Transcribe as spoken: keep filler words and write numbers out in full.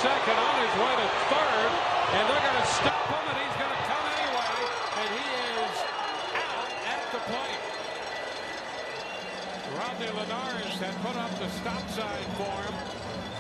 second, on his way to third, and they're going to stop him, and he's going to come anyway, and he is out at the plate. Rodney Linares had put up the stop sign for him.